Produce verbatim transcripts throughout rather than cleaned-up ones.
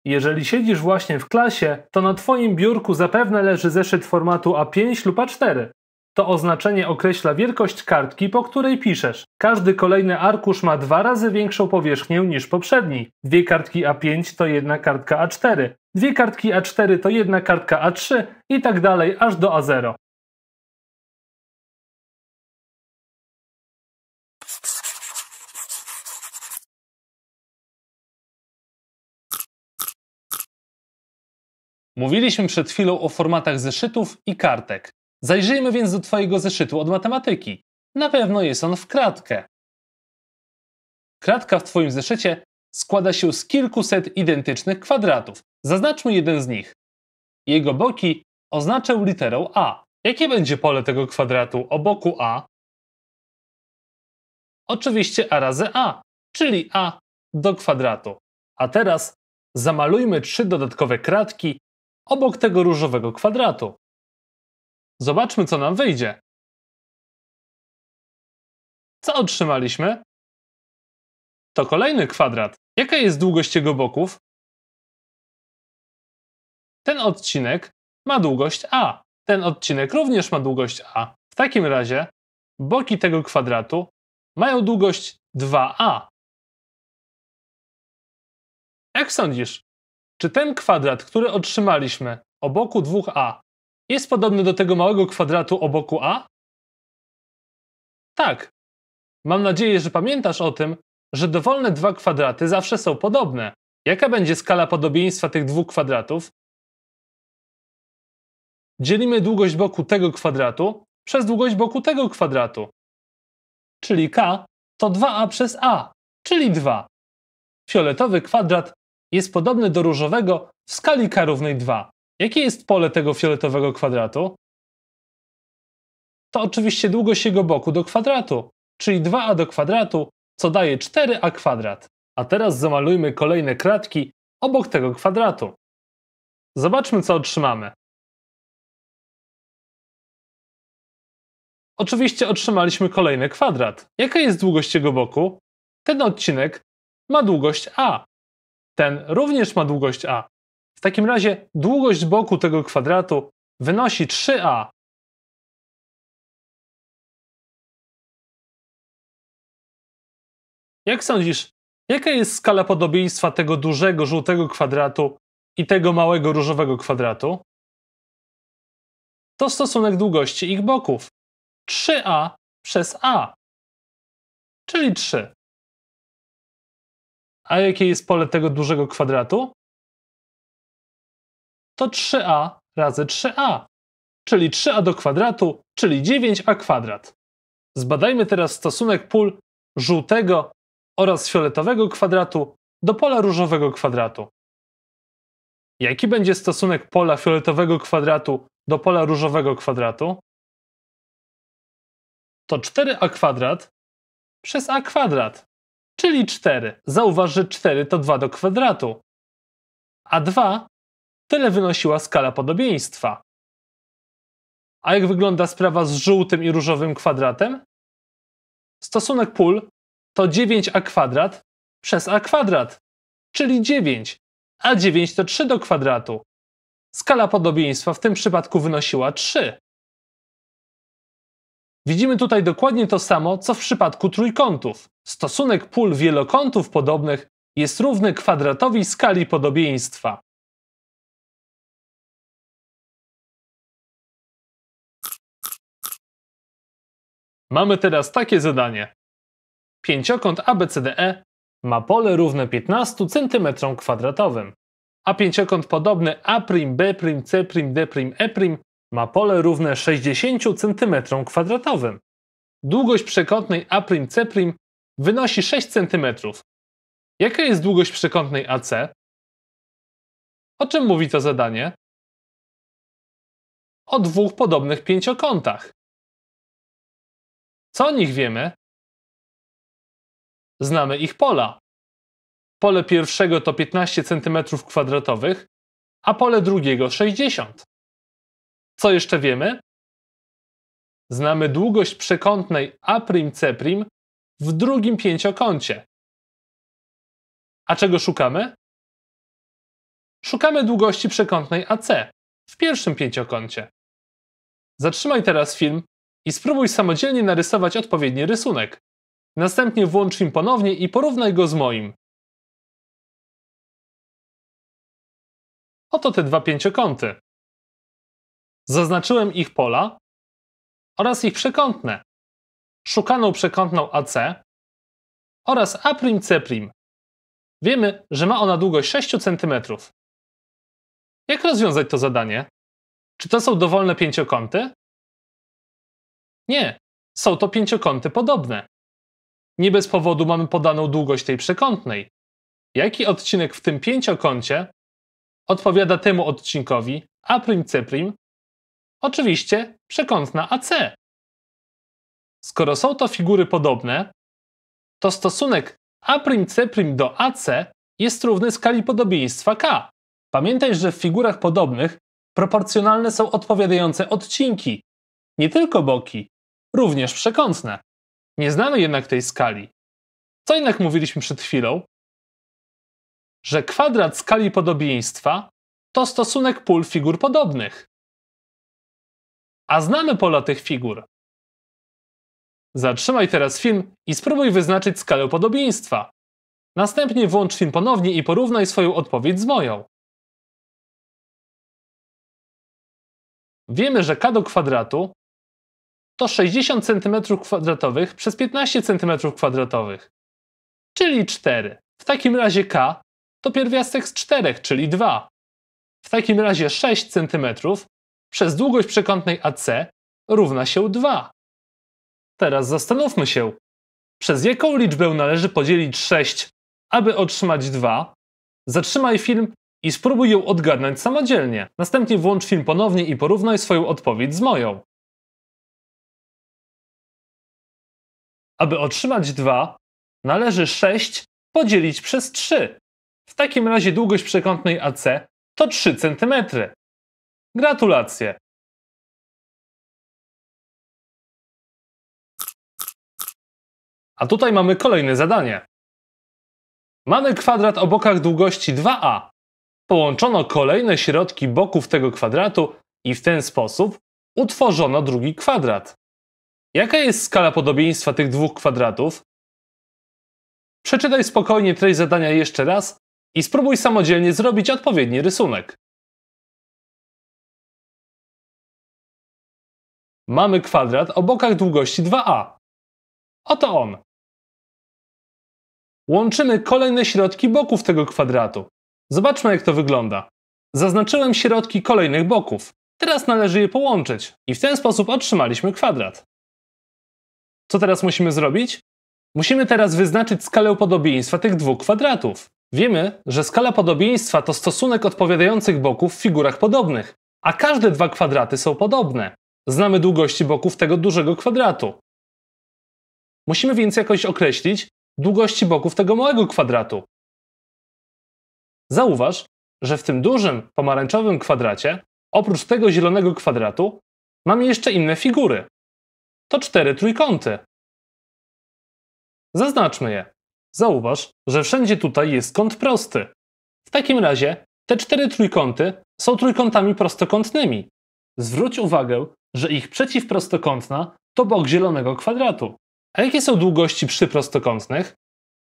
Jeżeli siedzisz właśnie w klasie, to na Twoim biurku zapewne leży zeszyt formatu A pięć lub A cztery. To oznaczenie określa wielkość kartki, po której piszesz. Każdy kolejny arkusz ma dwa razy większą powierzchnię niż poprzedni. Dwie kartki A pięć to jedna kartka A cztery, dwie kartki A cztery to jedna kartka A trzy i tak dalej aż do A zero. Mówiliśmy przed chwilą o formatach zeszytów i kartek. Zajrzyjmy więc do Twojego zeszytu od matematyki. Na pewno jest on w kratkę. Kratka w Twoim zeszycie składa się z kilkuset identycznych kwadratów. Zaznaczmy jeden z nich. Jego boki oznaczę literą A. Jakie będzie pole tego kwadratu o boku A? Oczywiście A razy A, czyli A do kwadratu. A teraz zamalujmy trzy dodatkowe kratki obok tego różowego kwadratu. Zobaczmy, co nam wyjdzie. Co otrzymaliśmy? To kolejny kwadrat. Jaka jest długość jego boków? Ten odcinek ma długość A. Ten odcinek również ma długość A. W takim razie boki tego kwadratu mają długość dwa A. Jak sądzisz, czy ten kwadrat, który otrzymaliśmy o boku dwa A, jest podobny do tego małego kwadratu o boku A? Tak. Mam nadzieję, że pamiętasz o tym, że dowolne dwa kwadraty zawsze są podobne. Jaka będzie skala podobieństwa tych dwóch kwadratów? Dzielimy długość boku tego kwadratu przez długość boku tego kwadratu. Czyli K to dwa A przez A, czyli dwa. Fioletowy kwadrat jest podobny do różowego w skali K równej dwa. Jakie jest pole tego fioletowego kwadratu? To oczywiście długość jego boku do kwadratu, czyli dwa A do kwadratu, co daje cztery A kwadrat. A teraz zamalujmy kolejne kratki obok tego kwadratu. Zobaczmy, co otrzymamy. Oczywiście otrzymaliśmy kolejny kwadrat. Jaka jest długość jego boku? Ten odcinek ma długość A. Ten również ma długość A. W takim razie długość boku tego kwadratu wynosi trzy A. Jak sądzisz, jaka jest skala podobieństwa tego dużego żółtego kwadratu i tego małego różowego kwadratu? To stosunek długości ich boków. trzy A przez A, czyli trzy. A jakie jest pole tego dużego kwadratu? To trzy A razy trzy A, czyli trzy A do kwadratu, czyli dziewięć A kwadrat. Zbadajmy teraz stosunek pól żółtego oraz fioletowego kwadratu do pola różowego kwadratu. Jaki będzie stosunek pola fioletowego kwadratu do pola różowego kwadratu? To cztery A kwadrat przez A kwadrat, czyli cztery. Zauważ, że cztery to dwa do kwadratu. A dwa tyle wynosiła skala podobieństwa. A jak wygląda sprawa z żółtym i różowym kwadratem? Stosunek pól to dziewięć A kwadrat przez A kwadrat, czyli dziewięć. A dziewięć to trzy do kwadratu. Skala podobieństwa w tym przypadku wynosiła trzy. Widzimy tutaj dokładnie to samo, co w przypadku trójkątów. Stosunek pól wielokątów podobnych jest równy kwadratowi skali podobieństwa. Mamy teraz takie zadanie. Pięciokąt A B C D E ma pole równe piętnastu centymetrom kwadratowym, a pięciokąt podobny A', B', C', D', E' ma pole równe sześćdziesięciu centymetrom kwadratowym. Długość przekątnej A', C' wynosi sześć centymetrów. Jaka jest długość przekątnej A C? O czym mówi to zadanie? O dwóch podobnych pięciokątach. Co o nich wiemy? Znamy ich pola. Pole pierwszego to piętnaście centymetrów kwadratowych, a pole drugiego sześćdziesiąt. Co jeszcze wiemy? Znamy długość przekątnej A'C' w drugim pięciokącie. A czego szukamy? Szukamy długości przekątnej A C w pierwszym pięciokącie. Zatrzymaj teraz film i spróbuj samodzielnie narysować odpowiedni rysunek. Następnie włącz film ponownie i porównaj go z moim. Oto te dwa pięciokąty. Zaznaczyłem ich pola oraz ich przekątne. Szukaną przekątną A C oraz A'C'. Wiemy, że ma ona długość sześć centymetrów. Jak rozwiązać to zadanie? Czy to są dowolne pięciokąty? Nie, są to pięciokąty podobne. Nie bez powodu mamy podaną długość tej przekątnej. Jaki odcinek w tym pięciokącie odpowiada temu odcinkowi A'C'? Oczywiście przekątna A C. Skoro są to figury podobne, to stosunek A'C' do A C jest równy skali podobieństwa K. Pamiętaj, że w figurach podobnych proporcjonalne są odpowiadające odcinki, nie tylko boki, również przekątne. Nie znamy jednak tej skali. Co jednak mówiliśmy przed chwilą? Że kwadrat skali podobieństwa to stosunek pól figur podobnych. A znamy pola tych figur. Zatrzymaj teraz film i spróbuj wyznaczyć skalę podobieństwa. Następnie włącz film ponownie i porównaj swoją odpowiedź z moją. Wiemy, że k do kwadratu to sześćdziesiąt centymetrów kwadratowych przez piętnaście centymetrów kwadratowych, czyli cztery. W takim razie k to pierwiastek z czterech, czyli dwa. W takim razie sześć centymetrów przez długość przekątnej A C równa się dwa. Teraz zastanówmy się, przez jaką liczbę należy podzielić sześć, aby otrzymać dwa. Zatrzymaj film i spróbuj ją odgadnąć samodzielnie. Następnie włącz film ponownie i porównaj swoją odpowiedź z moją. Aby otrzymać dwa, należy sześć podzielić przez trzy. W takim razie długość przekątnej A C to trzy centymetry. Gratulacje! A tutaj mamy kolejne zadanie. Mamy kwadrat o bokach długości dwa a. Połączono kolejne środki boków tego kwadratu i w ten sposób utworzono drugi kwadrat. Jaka jest skala podobieństwa tych dwóch kwadratów? Przeczytaj spokojnie treść zadania jeszcze raz i spróbuj samodzielnie zrobić odpowiedni rysunek. Mamy kwadrat o bokach długości dwa a. Oto on. Łączymy kolejne środki boków tego kwadratu. Zobaczmy, jak to wygląda. Zaznaczyłem środki kolejnych boków. Teraz należy je połączyć i w ten sposób otrzymaliśmy kwadrat. Co teraz musimy zrobić? Musimy teraz wyznaczyć skalę podobieństwa tych dwóch kwadratów. Wiemy, że skala podobieństwa to stosunek odpowiadających boków w figurach podobnych, a każde dwa kwadraty są podobne. Znamy długości boków tego dużego kwadratu. Musimy więc jakoś określić długości boków tego małego kwadratu. Zauważ, że w tym dużym pomarańczowym kwadracie, oprócz tego zielonego kwadratu, mamy jeszcze inne figury. To cztery trójkąty. Zaznaczmy je. Zauważ, że wszędzie tutaj jest kąt prosty. W takim razie te cztery trójkąty są trójkątami prostokątnymi. Zwróć uwagę, że ich przeciwprostokątna to bok zielonego kwadratu. A jakie są długości przyprostokątnych?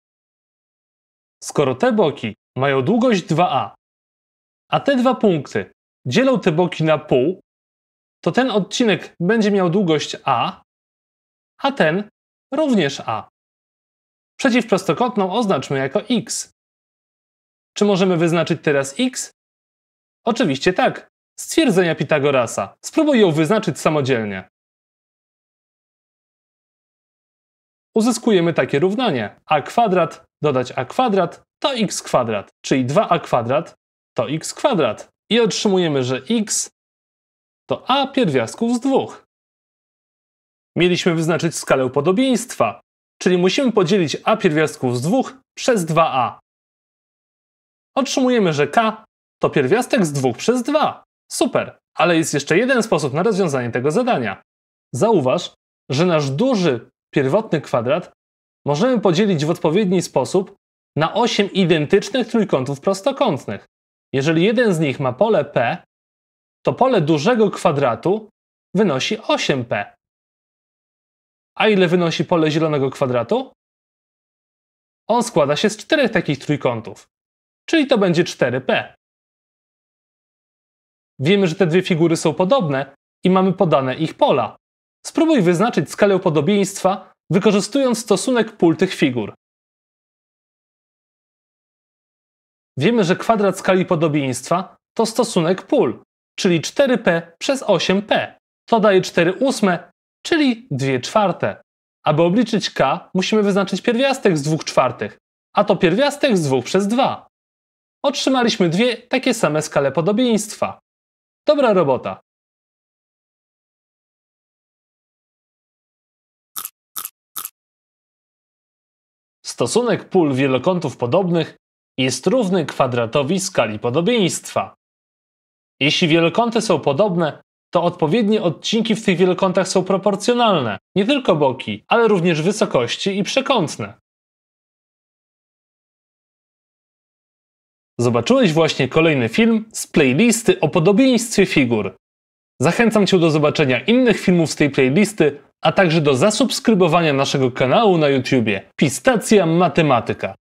Skoro te boki mają długość dwa a, a te dwa punkty dzielą te boki na pół, to ten odcinek będzie miał długość a, a ten również a. Przeciwprostokątną oznaczmy jako x. Czy możemy wyznaczyć teraz x? Oczywiście tak. Stwierdzenia Pitagorasa. Spróbuj ją wyznaczyć samodzielnie. Uzyskujemy takie równanie. A kwadrat dodać a kwadrat to x kwadrat, czyli dwa a kwadrat to x kwadrat. I otrzymujemy, że x to a pierwiastków z dwóch. Mieliśmy wyznaczyć skalę podobieństwa, czyli musimy podzielić a pierwiastków z dwóch przez dwa a. Otrzymujemy, że k to pierwiastek z dwóch przez dwa. Super, ale jest jeszcze jeden sposób na rozwiązanie tego zadania. Zauważ, że nasz duży pierwotny kwadrat możemy podzielić w odpowiedni sposób na osiem identycznych trójkątów prostokątnych. Jeżeli jeden z nich ma pole P, to pole dużego kwadratu wynosi osiem P. A ile wynosi pole zielonego kwadratu? On składa się z czterech takich trójkątów, czyli to będzie cztery P. Wiemy, że te dwie figury są podobne i mamy podane ich pola. Spróbuj wyznaczyć skalę podobieństwa, wykorzystując stosunek pól tych figur. Wiemy, że kwadrat skali podobieństwa to stosunek pól, czyli cztery P przez osiem P. To daje cztery ósme, czyli dwie czwarte. Aby obliczyć K, musimy wyznaczyć pierwiastek z dwóch czwartych, a to pierwiastek z dwóch przez dwa. Otrzymaliśmy dwie takie same skale podobieństwa. Dobra robota. Stosunek pól wielokątów podobnych jest równy kwadratowi skali podobieństwa. Jeśli wielokąty są podobne, to odpowiednie odcinki w tych wielokątach są proporcjonalne, nie tylko boki, ale również wysokości i przekątne. Zobaczyłeś właśnie kolejny film z playlisty o podobieństwie figur. Zachęcam Cię do zobaczenia innych filmów z tej playlisty, a także do zasubskrybowania naszego kanału na YouTubie Pistacja Matematyka.